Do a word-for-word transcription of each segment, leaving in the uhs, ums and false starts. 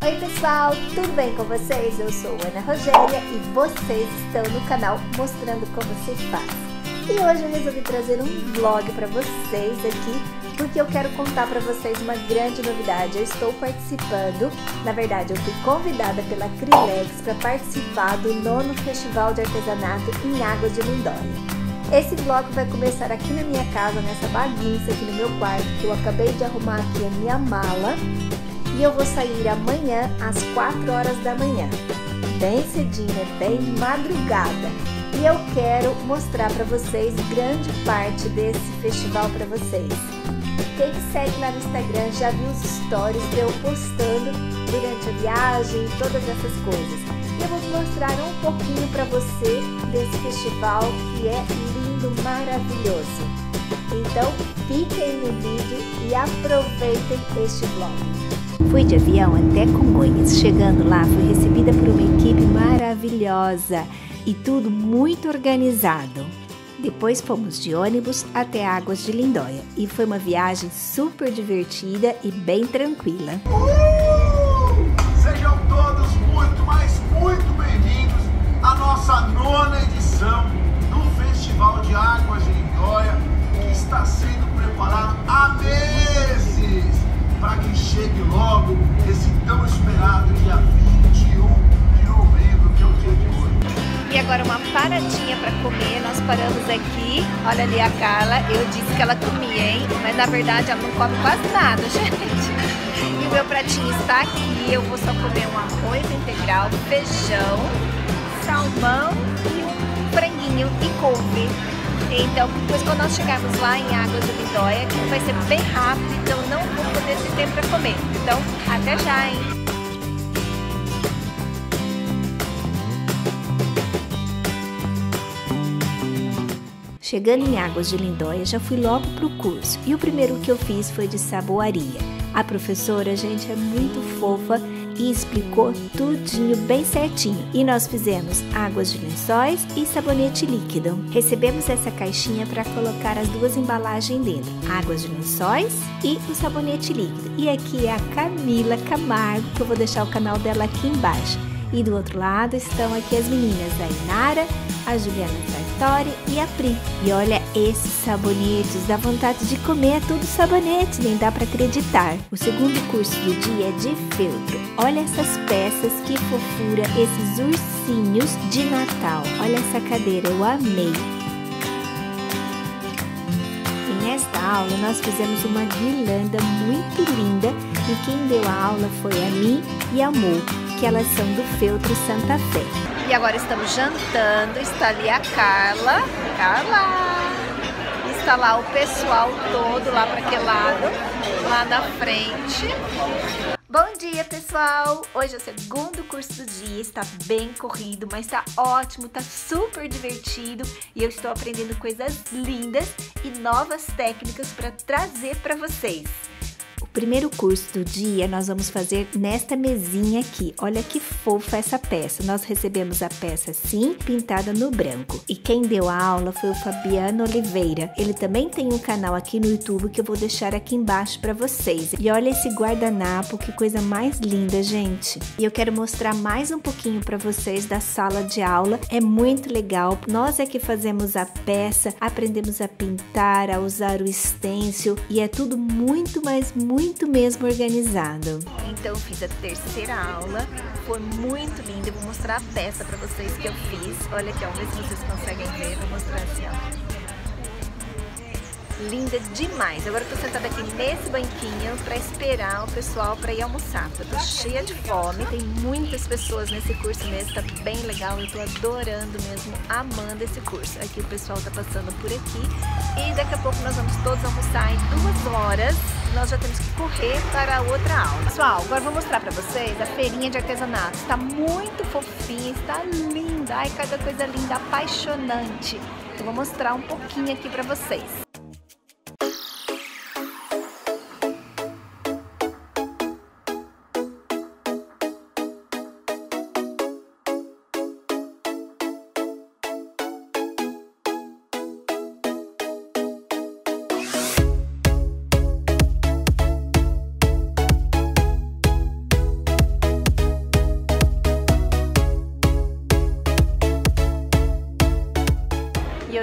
Oi pessoal, tudo bem com vocês? Eu sou Ana Rogéria e vocês estão no canal Mostrando Como Se Faz. E hoje eu resolvi trazer um vlog para vocês aqui, porque eu quero contar para vocês uma grande novidade. Eu estou participando, na verdade eu fui convidada pela Acrylex para participar do nono Festival de Artesanato em Águas de Lindóia. Esse vlog vai começar aqui na minha casa, nessa bagunça aqui no meu quarto, que eu acabei de arrumar aqui a minha mala. E eu vou sair amanhã às quatro horas da manhã, bem cedinho, bem madrugada. E eu quero mostrar para vocês grande parte desse festival para vocês. Quem me segue lá no Instagram já viu os stories eu postando durante a viagem, todas essas coisas. E eu vou mostrar um pouquinho para você desse festival que é lindo, maravilhoso. Então fiquem no vídeo e aproveitem este vlog. Fui de avião até Congonhas. Chegando lá, fui recebida por uma equipe maravilhosa e tudo muito organizado. Depois fomos de ônibus até Águas de Lindóia e foi uma viagem super divertida e bem tranquila. Uh! Sejam todos muito, mas muito bem-vindos à nossa nona edição do Festival de Águas de Lindóia, que está sendo preparado há meses para que chegue logo esse tão esperado dia vinte e um de novembro, que é o dia de hoje. E agora uma paradinha para comer, nós paramos aqui, olha ali a Carla, eu disse que ela comia, hein? Mas na verdade ela não come quase nada, gente. E o meu pratinho está aqui, eu vou só comer um arroz integral, feijão, salmão e um franguinho e couve. Então, depois quando nós chegarmos lá em Águas de Lindóia, que vai ser bem rápido, então não vou poder ter tempo para comer. Então, até já, hein? Chegando em Águas de Lindóia, já fui logo pro curso. E o primeiro que eu fiz foi de saboaria. A professora, gente, é muito fofa e explicou tudinho bem certinho. E nós fizemos águas de lençóis e sabonete líquido. Recebemos essa caixinha para colocar as duas embalagens dentro, águas de lençóis e o sabonete líquido. E aqui é a Camila Camargo, que eu vou deixar o canal dela aqui embaixo. E do outro lado estão aqui as meninas, a Inara, a Juliana Sartori e a Pri. E olha esses sabonetes, dá vontade de comer tudo sabonete, nem dá para acreditar. O segundo curso do dia é de feltro. Olha essas peças, que fofura, esses ursinhos de Natal. Olha essa cadeira, eu amei. E nesta aula nós fizemos uma guirlanda muito linda e quem deu a aula foi a Mi e a Mo, que elas são do feltro Santa Fé. E agora estamos jantando, está ali a Carla, Carla, está lá o pessoal todo lá para aquele lado, lá na frente. Bom dia pessoal, hoje é o segundo curso do dia, está bem corrido, mas está ótimo, está super divertido e eu estou aprendendo coisas lindas e novas técnicas para trazer para vocês. O primeiro curso do dia nós vamos fazer nesta mesinha aqui. Olha que fofa essa peça. Nós recebemos a peça assim, pintada no branco. E quem deu a aula foi o Fabiano Oliveira. Ele também tem um canal aqui no YouTube que eu vou deixar aqui embaixo para vocês. E olha esse guardanapo, que coisa mais linda, gente. E eu quero mostrar mais um pouquinho para vocês da sala de aula. É muito legal. Nós é que fazemos a peça, aprendemos a pintar, a usar o stencil e é tudo muito, mas muito muito mesmo organizado. Então fiz a terceira aula, foi muito linda, eu vou mostrar a peça para vocês que eu fiz. Olha aqui, ó, vamos ver se vocês conseguem ver, vou mostrar assim, ó. Linda demais. Agora eu tô sentada aqui nesse banquinho para esperar o pessoal para ir almoçar. Eu tô cheia de fome, tem muitas pessoas nesse curso mesmo, tá bem legal, eu tô adorando mesmo, amando esse curso. Aqui o pessoal tá passando por aqui e daqui a pouco nós vamos todos almoçar em duas horas. Nós já temos que correr para a outra aula. Pessoal, agora eu vou mostrar para vocês a feirinha de artesanato. Está muito fofinha, está linda. Ai, cada coisa linda, apaixonante. Eu vou mostrar um pouquinho aqui para vocês.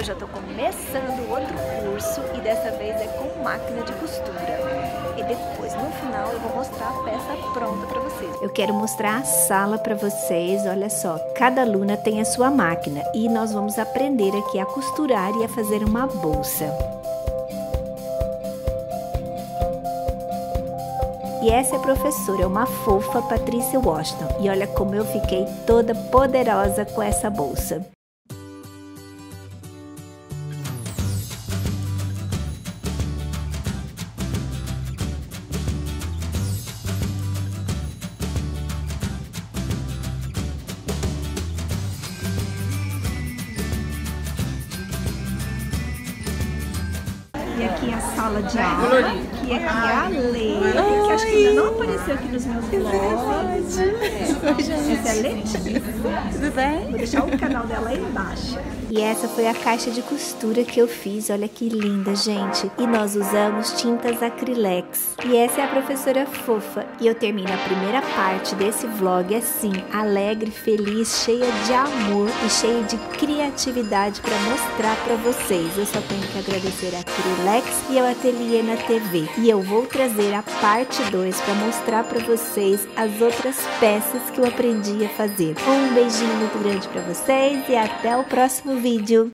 eu já tô começando outro curso e dessa vez é com máquina de costura. E depois, no final, eu vou mostrar a peça pronta pra vocês. Eu quero mostrar a sala pra vocês, olha só. Cada aluna tem a sua máquina e nós vamos aprender aqui a costurar e a fazer uma bolsa. E essa é a professora, uma fofa, Patrícia Washington. E olha como eu fiquei toda poderosa com essa bolsa. E aqui é a sala de aula, que aqui é a Lê, que acho que ainda não apareceu aqui nos meus vlogs. Essa é a Letícia. Tudo bem? Vou deixar o canal dela aí embaixo. E essa foi a caixa de costura que eu fiz, olha que linda, gente. E nós usamos tintas acrylex. E essa é a professora fofa. E eu termino a primeira parte desse vlog assim, alegre, feliz, cheia de amor e cheia de criatividade para mostrar para vocês. Eu só tenho que agradecer a Acrylex e ao Ateliê na T V. E eu vou trazer a parte dois para mostrar para vocês as outras peças que eu aprendi a fazer. Um beijinho muito grande para vocês e até o próximo vídeo.